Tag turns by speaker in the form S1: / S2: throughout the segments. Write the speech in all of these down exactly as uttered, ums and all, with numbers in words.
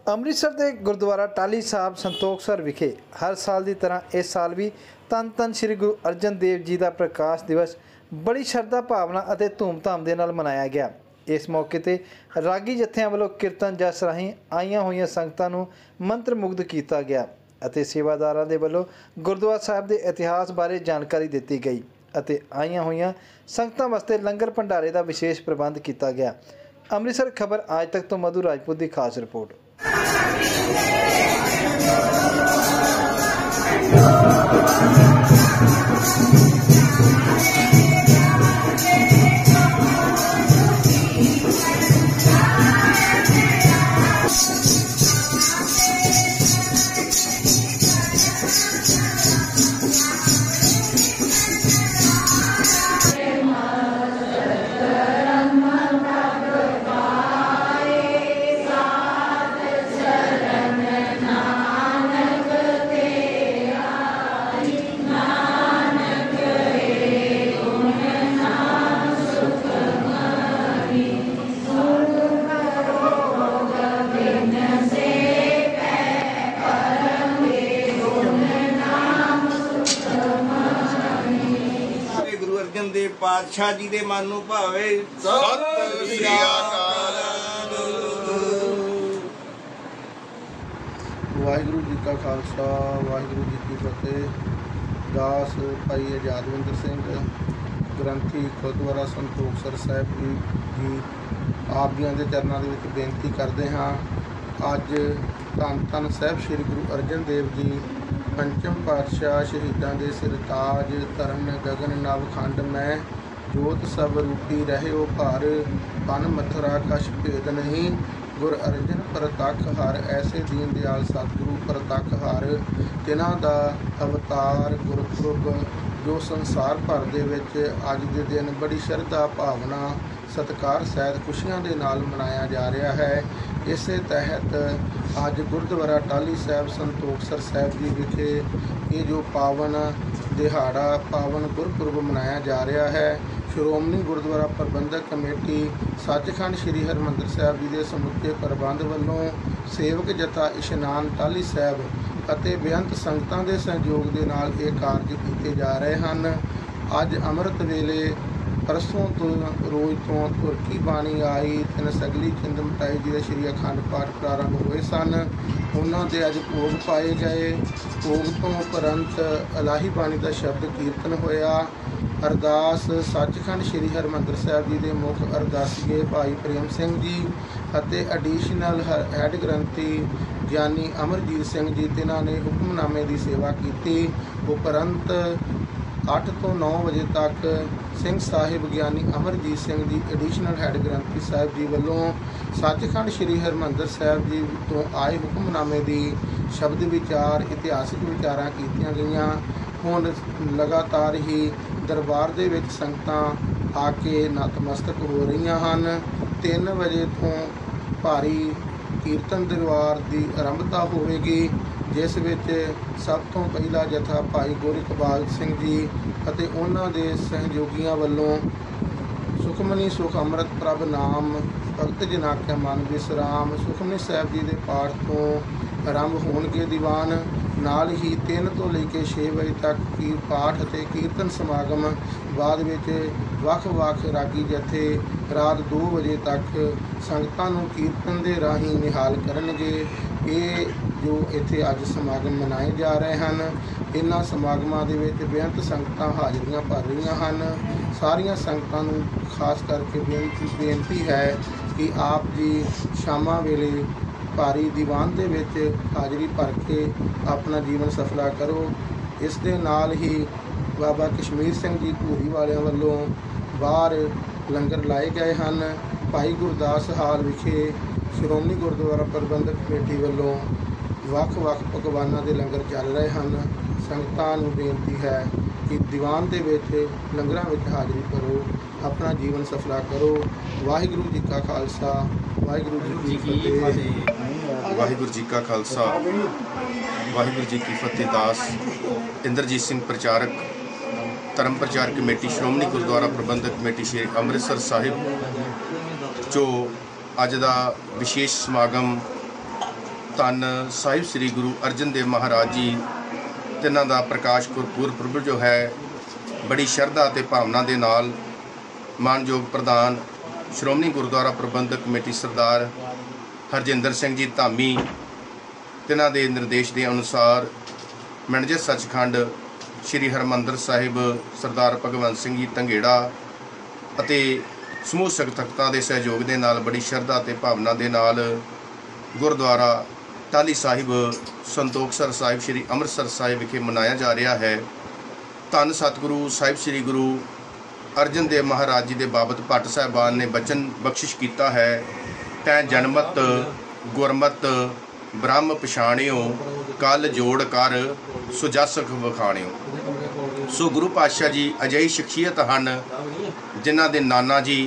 S1: ਅੰਮ੍ਰਿਤਸਰ ਦੇ ਗੁਰਦੁਆਰਾ ਟਾਹਲੀ ਸਾਹਿਬ ਸੰਤੋਖਸਰ ਵਿਖੇ ਹਰ ਸਾਲ ਦੀ ਤਰ੍ਹਾਂ ਇਸ ਸਾਲ ਵੀ ਧੰਨ ਧੰਨ ਸ੍ਰੀ ਗੁਰੂ ਅਰਜਨ ਦੇਵ ਜੀ ਦਾ ਪ੍ਰਕਾਸ਼ ਦਿਵਸ ਬੜੀ ਸ਼ਰਧਾ ਭਾਵਨਾ ਅਤੇ ਧੂਮਧਾਮ ਦੇ ਨਾਲ ਮਨਾਇਆ ਗਿਆ। इस मौके पर रागी जत्थियां वालों कीर्तन जस राही आईयां होईयां संगतां नूं मंत्र मुग्ध किया गया अते सेवादारां दे वल्लों गुरुद्वारा साहिब के इतिहास बारे जानकारी दी गई अते आईयां होईयां संगतां वास्ते लंगर भंडारे का विशेष प्रबंध किया गया। अमृतसर खबर आज तक तो मधु राजपूत की खास रिपोर्ट।
S2: देव पातशाह जी दे मन नूं भावे सत श्री अकाल।
S3: वाहिगुरू जी का खालसा वाहिगुरू जी की फतेह। दास भाई आजादविंदर सिंह ग्रंथी गुरुद्वारा संतोखसर साहिब जी जी आप जी के चरणों के बेनती करते हाँ। अज धन धन साहिब श्री गुरु अर्जन देव जी पंचम पातशाह शहीदों के सिरताज धर्म गगन नवखंड में जोत सब रूपी रहे ओ भार पन मथुरा कछ भेद नहीं गुर अर्जन प्रतख हर ऐसे दीन दयाल सतगुरु प्रतख हर तिन्हां दा अवतार गुरपुरब जो संसार भर दे विच अज दे दिन बड़ी श्रद्धा भावना सत्कार सहित खुशियां दे नाल मनाया जा रहा है। इस तहत अज गुरुद्वारा टाहली साहिब संतोखसर साहिब जी विखे ये जो पावन दिहाड़ा पावन गुरपुरब मनाया जा रहा है। श्रोमणी गुरुद्वारा प्रबंधक कमेटी सचखंड श्री हरमंदर साहिब जी के समुचे प्रबंध वालों सेवक जथा इशनान टाहली साहिब ਅਤੇ ਬੇਅੰਤ ਸੰਗਤਾਂ ਦੇ ਸਹਿਯੋਗ ਦੇ ਨਾਲ ਇਹ ਕਾਰਜ ਕੀਤੇ ਜਾ ਰਹੇ ਹਨ। ਅੱਜ ਅੰਮ੍ਰਿਤ ਵੇਲੇ परसों तो रोज़ तो तुरकी बाणी आई तिन सगली चिंद मिटाई जी श्री अखंड पाठ प्रारंभ हुए सन। उन्होंने अज भोग पाए गए। भोग तो उपरंत इलाही बाणी का शब्द कीर्तन होया। अरदास सचखंड श्री हरमंदर साहिब जी के मुख अरदासीए भाई प्रेम सिंह जी ਅਤੇ एडिशनल हैड ग्रंथी ਗਿਆਨੀ अमरजीत सिंह जी तिन्हां ने हुक्मनामे की सेवा की। उपरंत अठ तो नौ बजे तक सिंह साहिब ਗਿਆਨੀ अमरजीत सिंह जी एडिशनल हैड ग्रंथी साहिब जी वालों सचखंड श्री हरमंदर साहिब जी तो आए हुक्मनामे की शब्द विचार इतिहासिक विचारां कीतियां गईयां। हुण लगातार ही दरबार दे विच संगतां आके नतमस्तक हो रही हैं। तीन बजे तो भारी कीर्तन दरबार की आरंभता होगी जिस विच सब तो पहला जथा भाई गोरी इकबाल सिंह जी ਅਤੇ ਉਹਨਾਂ ਦੇ ਸਹਿਯੋਗੀਆਂ ਵੱਲੋਂ ਸੁਖਮਨੀ ਸੁਖ ਅੰਮ੍ਰਿਤ ਪ੍ਰਭ ਨਾਮ ਭਗਤ ਜਨਾ ਕੇ ਮਨ ਵਿਸਰਾਮ ਸੁਖਮਨੀ ਸਾਹਿਬ ਜੀ ਦੇ ਪਾਠ ਤੋਂ ਆਰੰਭ ਹੋਣਗੇ ਦੀਵਾਨ। ਨਾਲ ਹੀ ਤਿੰਨ ਤੋਂ ਲੈ ਕੇ ਛੇ ਵਜੇ ਤੱਕ ਕੀ ਪਾਠ ਅਤੇ ਕੀਰਤਨ ਸਮਾਗਮ ਬਾਅਦ ਵਿੱਚ ਵੱਖ-ਵੱਖ ਰਾਗੀ ਜਥੇ ਰਾਤ ਦੋ ਵਜੇ ਤੱਕ ਸੰਗਤਾਂ ਨੂੰ ਕੀਰਤਨ ਦੇ ਰਾਹੀਂ ਨਿਹਾਲ ਕਰਨਗੇ। ਇਹ ਜੋ ਇੱਥੇ ਅੱਜ ਸਮਾਗਮ ਮਨਾਏ ਜਾ ਰਹੇ ਹਨ ਇਹਨਾਂ ਸਮਾਗਮਾਂ ਦੇ ਵਿੱਚ ਬੇਅੰਤ ਸੰਗਤਾਂ ਹਾਜ਼ਰੀਆਂ ਭਰ ਰਹੀਆਂ ਹਨ। ਸਾਰੀਆਂ ਸੰਗਤਾਂ ਨੂੰ ਖਾਸ ਕਰਕੇ ਬੇਨਤੀ ਬੇਨਤੀ ਹੈ ਕਿ ਆਪ ਜੀ ਸ਼ਾਮਾਂ ਵੇਲੇ ਭਾਰੀ ਦੀਵਾਨ ਦੇ ਵਿੱਚ ਹਾਜ਼ਰੀ ਭਰ ਕੇ ਆਪਣਾ ਜੀਵਨ ਸਫਲਾ ਕਰੋ। ਇਸ ਦੇ ਨਾਲ ਹੀ ਬਾਬਾ ਕਸ਼ਮੀਰ ਸਿੰਘ ਜੀ ਧੂਰੀ ਵਾਲਿਆਂ ਵੱਲੋਂ ਬਾਹਰ ਲੰਗਰ ਲਾਏ ਗਏ ਹਨ। ਭਾਈ ਗੁਰਦਾਸ ਹਾਲ ਵਿਖੇ ਸ਼੍ਰੋਮਣੀ ਗੁਰਦੁਆਰਾ ਪ੍ਰਬੰਧਕ ਕਮੇਟੀ ਵੱਲੋਂ ਵੱਖ-ਵੱਖ ਪਕਵਾਨਾਂ ਦੇ ਲੰਗਰ ਚੱਲ ਰਹੇ ਹਨ। ਸੰਗਤਾਂ ਨੂੰ ਬੇਨਤੀ ਹੈ ਕਿ ਦੀਵਾਨ ਦੇ ਵਿੱਚ ਲੰਗਰਾਂ ਵਿੱਚ ਹਾਜ਼ਰੀ ਭਰੋ अपना जीवन सफला करो। वाहिगुरू जी का खालसा वाहिगुरू जी की फतेह।
S4: वाहिगुरू जी का खालसा वाहिगुरू जी की फतेह। दास इंद्रजीत सिंह प्रचारक धर्म प्रचार कमेटी श्रोमणी गुरुद्वारा प्रबंधक कमेटी श्री अमृतसर साहिब जो अज का विशेष समागम ਧੰਨ ਸਾਹਿਬ ਸ੍ਰੀ ਗੁਰੂ ਅਰਜਨ ਦੇਵ ਮਹਾਰਾਜ ਜੀ ਤਿੰਨਾਂ ਦਾ ਪ੍ਰਕਾਸ਼ ਗੁਰਪੁਰਬ ਜੋ ਹੈ ਬੜੀ ਸ਼ਰਧਾ ਅਤੇ ਭਾਵਨਾ ਦੇ ਨਾਲ ਮਾਨਯੋਗ ਪ੍ਰਧਾਨ ਸ਼੍ਰੋਮਣੀ ਗੁਰਦੁਆਰਾ ਪ੍ਰਬੰਧਕ ਕਮੇਟੀ ਸਰਦਾਰ ਹਰਜਿੰਦਰ ਸਿੰਘ ਜੀ ਧਾਮੀ ਤਿੰਨਾਂ ਦੇ ਨਿਰਦੇਸ਼ ਦੇ ਅਨੁਸਾਰ ਮੈਨੇਜਰ ਸੱਚਖੰਡ ਸ਼੍ਰੀ ਹਰਿਮੰਦਰ ਸਾਹਿਬ ਸਰਦਾਰ ਭਗਵੰਤ ਸਿੰਘ ਜੀ ਧੰਗੇੜਾ ਅਤੇ ਸਮੂਹ ਸੰਗਤਾਂ ਦੇ ਸਹਿਯੋਗ ਦੇ ਨਾਲ ਬੜੀ ਸ਼ਰਧਾ ਅਤੇ ਭਾਵਨਾ ਦੇ ਨਾਲ ਗੁਰਦੁਆਰਾ ਟਾਹਲੀ ਸਾਹਿਬ ਸੰਤੋਖਸਰ ਸਾਹਿਬ ਸ਼੍ਰੀ ਅੰਮ੍ਰਿਤਸਰ ਸਾਹਿਬ ਵਿਖੇ ਮਨਾਇਆ ਜਾ ਰਿਹਾ ਹੈ। ਧੰਨ ਸਤਿਗੁਰੂ ਸਾਹਿਬ ਸ੍ਰੀ ਗੁਰੂ ਅਰਜਨ ਦੇਵ ਮਹਾਰਾਜ ਜੀ ਦੇ ਬਾਬਤ ਭੱਟ ਸਾਹਿਬਾਨ ਨੇ ਬਚਨ ਬਖਸ਼ਿਸ਼ ਕੀਤਾ ਹੈ, ਤੈਂ ਜਨਮਤ ਗੁਰਮਤ ਬ੍ਰਹਮ ਪਛਾਣਿਓ, ਕਲ ਜੋੜ ਕਰ ਸੁਜਸਖ ਵਿਖਾਣਿਓ। ਸੋ ਗੁਰੂ ਪਾਤਸ਼ਾਹ ਜੀ ਅਜਿਹੀ ਸ਼ਖਸੀਅਤ ਹਨ ਜਿਨ੍ਹਾਂ ਦੇ ਨਾਨਾ ਜੀ,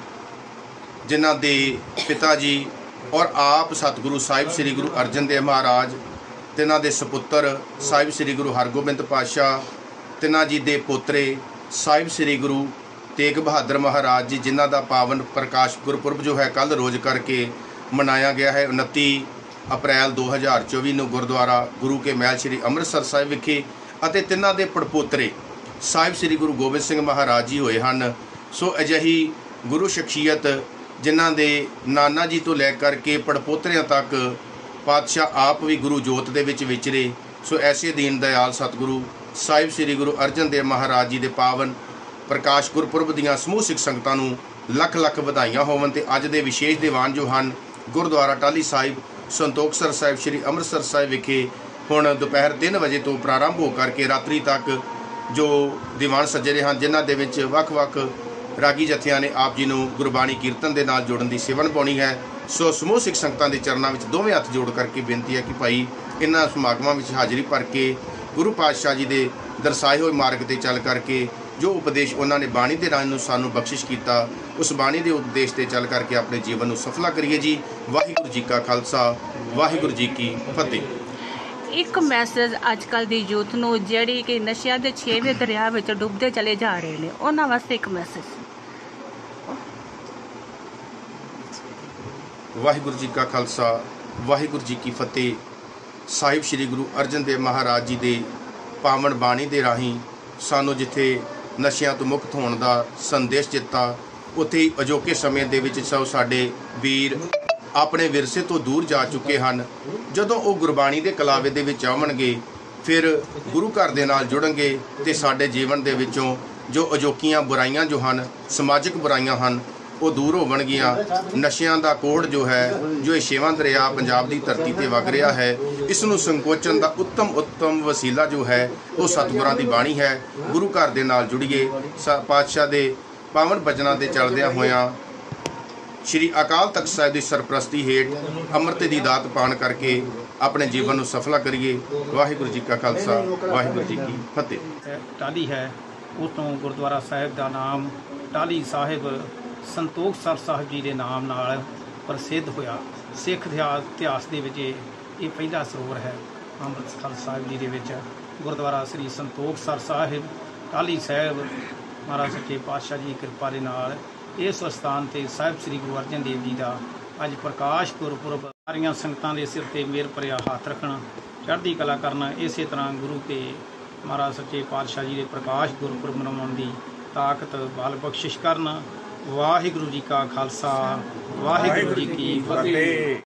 S4: ਜਿਨ੍ਹਾਂ ਦੇ ਪਿਤਾ ਜੀ ਔਰ ਆਪ ਸਤਿਗੁਰੂ ਸਾਹਿਬ ਸ੍ਰੀ ਗੁਰੂ ਅਰਜਨ ਦੇਵ ਮਹਾਰਾਜ, ਤਿੰਨਾਂ ਦੇ ਸਪੁੱਤਰ ਸਾਹਿਬ ਸ੍ਰੀ ਗੁਰੂ ਹਰਗੋਬਿੰਦ ਪਾਤਸ਼ਾਹ, ਤਿੰਨਾਂ ਜੀ ਦੇ ਪੋਤਰੇ ਸਾਹਿਬ ਸ੍ਰੀ ਗੁਰੂ ਤੇਗ ਬਹਾਦਰ ਮਹਾਰਾਜ ਜੀ, ਜਿਨ੍ਹਾਂ ਦਾ ਪਾਵਨ ਪ੍ਰਕਾਸ਼ ਗੁਰਪੁਰਬ ਜੋ ਹੈ ਕੱਲ੍ਹ ਰੋਜ਼ ਕਰਕੇ ਮਨਾਇਆ ਗਿਆ ਹੈ ਉਨੱਤੀ ਅਪ੍ਰੈਲ ਦੋ ਹਜ਼ਾਰ ਚੌਵੀ ਨੂੰ ਗੁਰਦੁਆਰਾ ਗੁਰੂ ਕੇ ਮਹਿਲ ਸ਼੍ਰੀ ਅੰਮ੍ਰਿਤਸਰ ਸਾਹਿਬ ਵਿਖੇ, ਅਤੇ ਤਿੰਨਾਂ ਦੇ ਪੜਪੋਤਰੇ ਸਾਹਿਬ ਸ੍ਰੀ ਗੁਰੂ ਗੋਬਿੰਦ ਸਿੰਘ ਮਹਾਰਾਜ ਜੀ ਹੋਏ ਹਨ। ਸੋ ਅਜਿਹੀ ਗੁਰੂ ਸ਼ਖਸੀਅਤ ਜਿਨ੍ਹਾਂ ਦੇ ਨਾਨਾ ਜੀ ਤੋਂ ਲੈ ਕਰਕੇ ਪੜਪੋਤਰਿਆਂ ਤੱਕ ਪਾਤਸ਼ਾਹ ਆਪ ਵੀ ਗੁਰੂ ਜੋਤ ਦੇ ਵਿੱਚ ਵਿਚਰੇ। ਸੋ ਐਸੇ ਦੀਨ ਦਇਆਲ ਸਤਿਗੁਰੂ ਸਾਹਿਬ ਸ੍ਰੀ ਗੁਰੂ ਅਰਜਨ ਦੇਵ ਮਹਾਰਾਜ ਜੀ ਦੇ ਪਾਵਨ ਪ੍ਰਕਾਸ਼ ਗੁਰਪੁਰਬ ਦੀਆਂ ਸਮੂਹ ਸਿੱਖ ਸੰਗਤਾਂ ਨੂੰ ਲੱਖ ਲੱਖ ਵਧਾਈਆਂ ਹੋਵਨ। ਤੇ ਅੱਜ ਦੇ ਵਿਸ਼ੇਸ਼ ਦੀਵਾਨ ਜੋ ਹਨ ਗੁਰਦੁਆਰਾ ਟਾਹਲੀ ਸਾਹਿਬ ਸੰਤੋਖਸਰ ਸਾਹਿਬ ਸ਼੍ਰੀ ਅੰਮ੍ਰਿਤਸਰ ਸਾਹਿਬ ਵਿਖੇ ਹੁਣ ਦੁਪਹਿਰ ਤਿੰਨ ਵਜੇ ਤੋਂ ਪ੍ਰਾਰੰਭ ਹੋ ਕਰਕੇ ਰਾਤਰੀ ਤੱਕ ਜੋ ਦੀਵਾਨ ਸੱਜੇ ਹਨ, ਜਿਨ੍ਹਾਂ ਦੇ ਵਿੱਚ ਵੱਖ-ਵੱਖ ਰਾਗੀ ਜਥਿਆਂ ਨੇ ਆਪ ਜੀ ਨੂੰ ਗੁਰਬਾਣੀ ਕੀਰਤਨ ਦੇ ਨਾਲ ਜੋੜਨ ਦੀ ਸੇਵਾ ਨਿਭਾਉਣੀ ਹੈ। ਸੋ ਸਮੂਹ ਸਿੱਖ ਸੰਗਤਾਂ ਦੇ ਚਰਨਾਂ ਵਿੱਚ ਦੋਵੇਂ ਹੱਥ ਜੋੜ ਕਰਕੇ ਬੇਨਤੀ ਹੈ ਕਿ ਭਾਈ ਇਹਨਾਂ ਸਮਾਗਮਾਂ ਵਿੱਚ ਹਾਜ਼ਰੀ ਭਰ ਕੇ ਗੁਰੂ ਪਾਤਸ਼ਾਹ ਜੀ ਦੇ ਦਰਸਾਏ ਹੋਏ ਮਾਰਗ ਤੇ ਚੱਲ ਕਰਕੇ ਜੋ ਉਪਦੇਸ਼ ਉਹਨਾਂ ਨੇ ਬਾਣੀ ਦੇ ਰਾਹੀਂ ਨੂੰ ਸਾਨੂੰ ਬਖਸ਼ਿਸ਼ ਕੀਤਾ, ਉਸ ਬਾਣੀ ਦੇ ਉਪਦੇਸ਼ ਤੇ ਚੱਲ ਕਰਕੇ ਆਪਣੇ ਜੀਵਨ ਨੂੰ ਸਫਲਾ ਕਰੀਏ ਜੀ। ਵਾਹਿਗੁਰੂ ਜੀ ਕਾ ਖਾਲਸਾ, ਵਾਹਿਗੁਰੂ ਜੀ ਕੀ ਫਤਿਹ।
S5: ਇੱਕ ਮੈਸੇਜ ਅੱਜ ਕੱਲ੍ਹ ਦੀ ਯੂਥ ਨੂੰ ਜਿਹੜੀ ਕਿ ਨਸ਼ਿਆਂ ਦੇ ਛੇਵੇਂ ਦਰਿਆ ਵਿੱਚ ਡੁੱਬਦੇ ਚਲੇ ਜਾ ਰਹੇ ਨੇ, ਉਹਨਾਂ ਵਾਸਤੇ ਇੱਕ ਮੈਸੇਜ।
S4: ਵਾਹਿਗੁਰੂ ਜੀ ਕਾ ਖਾਲਸਾ, ਵਾਹਿਗੁਰੂ ਜੀ ਕੀ ਫਤਿਹ। ਸਾਹਿਬ ਸ੍ਰੀ ਗੁਰੂ ਅਰਜਨ ਦੇਵ ਮਹਾਰਾਜ ਜੀ ਦੇ ਪਾਵਨ ਬਾਣੀ ਦੇ ਰਾਹੀਂ ਸਾਨੂੰ ਜਿੱਥੇ ਨਸ਼ਿਆਂ ਤੋਂ ਮੁਕਤ ਹੋਣ ਦਾ ਸੰਦੇਸ਼ ਦਿੱਤਾ, ਉੱਥੇ ਹੀ ਅਜੋਕੇ ਸਮੇਂ ਦੇ ਵਿੱਚ ਸਭ ਸਾਡੇ ਵੀਰ ਆਪਣੇ ਵਿਰਸੇ ਤੋਂ ਦੂਰ ਜਾ ਚੁੱਕੇ ਹਨ। ਜਦੋਂ ਉਹ ਗੁਰਬਾਣੀ ਦੇ ਕਲਾਵੇ ਦੇ ਵਿੱਚ ਆਉਣਗੇ, ਫਿਰ ਗੁਰੂ ਘਰ ਦੇ ਨਾਲ ਜੁੜਨਗੇ ਤੇ ਸਾਡੇ ਜੀਵਨ ਦੇ ਵਿੱਚੋਂ ਜੋ ਅਜੋਕੀਆਂ ਬੁਰਾਈਆਂ ਜੋ ਹਨ, ਸਮਾਜਿਕ ਬੁਰਾਈਆਂ ਹਨ, ਉਹ ਦੂਰ ਹੋਣਗੀਆਂ। ਨਸ਼ਿਆਂ ਦਾ ਕੋਹੜ ਜੋ ਹੈ, ਜੋ ਇਹ ਛੇਵਾਂ ਦਰਿਆ ਪੰਜਾਬ ਦੀ ਧਰਤੀ ਤੇ ਵਗ ਰਿਹਾ ਹੈ, ਇਸ ਨੂੰ ਸੰਕੋਚਨ ਦਾ ਉੱਤਮ ਉੱਤਮ ਵਸੀਲਾ ਜੋ ਹੈ ਉਹ ਸਤਿਗੁਰਾਂ ਦੀ ਬਾਣੀ ਹੈ। ਗੁਰੂ ਘਰ ਦੇ ਨਾਲ ਜੁੜੀਏ, ਪਾਤਸ਼ਾਹ ਦੇ ਪਾਵਨ ਬਚਨਾਂ ਦੇ ਚੱਲਦਿਆਂ ਹੋਇਆਂ ਸ਼੍ਰੀ ਅਕਾਲ ਤਖਤ ਸਾਹਿਬ ਦੀ ਸਰਪ੍ਰਸਤੀ ਹੇਠ ਅੰਮ੍ਰਿਤ ਦੀ ਦਾਤ ਪਾਣ ਕਰਕੇ ਆਪਣੇ ਜੀਵਨ ਨੂੰ ਸਫਲਾ ਕਰੀਏ। ਵਾਹਿਗੁਰੂ ਜੀ ਕਾ ਖਾਲਸਾ, ਵਾਹਿਗੁਰੂ ਜੀ ਕੀ ਫਤਿਹ।
S6: ਟਾਹਲੀ ਹੈ, ਉਸ ਤੋਂ ਗੁਰਦੁਆਰਾ ਸਾਹਿਬ ਦਾ ਨਾਮ ਟਾਹਲੀ ਸਾਹਿਬ ਸੰਤੋਖਸਰ ਸਾਹਿਬ ਜੀ ਦੇ ਨਾਮ ਨਾਲ ਪ੍ਰਸਿੱਧ ਹੋਇਆ। ਸਿੱਖ ਇਤਿਹਾਸ ਦੇ ਵਿੱਚ ਇਹ ਪਹਿਲਾ ਸਰੋਵਰ ਹੈ। ਅੰਮ੍ਰਿਤਸਰ ਸਾਹਿਬ ਜੀ ਦੇ ਵਿੱਚ ਗੁਰਦੁਆਰਾ ਸ੍ਰੀ ਸੰਤੋਖਸਰ ਸਾਹਿਬ ਟਾਹਲੀ ਸਾਹਿਬ ਮਹਾਰਾਜ ਸੱਚੇ ਪਾਤਸ਼ਾਹ ਜੀ ਦੀ ਕਿਰਪਾ ਦੇ ਨਾਲ ਇਸ ਸਥਾਨ 'ਤੇ ਸਾਹਿਬ ਸ੍ਰੀ ਗੁਰੂ ਅਰਜਨ ਦੇਵ ਜੀ ਦਾ ਅੱਜ ਪ੍ਰਕਾਸ਼ ਗੁਰਪੁਰਬ। ਸਾਰੀਆਂ ਸੰਗਤਾਂ ਦੇ ਸਿਰ 'ਤੇ ਮਿਹਰ ਭਰਿਆ ਹੱਥ ਰੱਖਣਾ, ਚੜ੍ਹਦੀ ਕਲਾ ਕਰਨਾ। ਇਸੇ ਤਰ੍ਹਾਂ ਗੁਰੂ ਤੇ ਮਹਾਰਾਜ ਸੱਚੇ ਪਾਤਸ਼ਾਹ ਜੀ ਦੇ ਪ੍ਰਕਾਸ਼ ਗੁਰਪੁਰਬ ਮਨਾਉਣ ਦੀ ਤਾਕਤ ਬਲ ਬਖਸ਼ਿਸ਼ ਕਰਨਾ। ਵਾਹਿਗੁਰੂ ਜੀ ਕਾ ਖਾਲਸਾ, ਵਾਹਿਗੁਰੂ ਜੀ ਕੀ ਫਤਿਹ।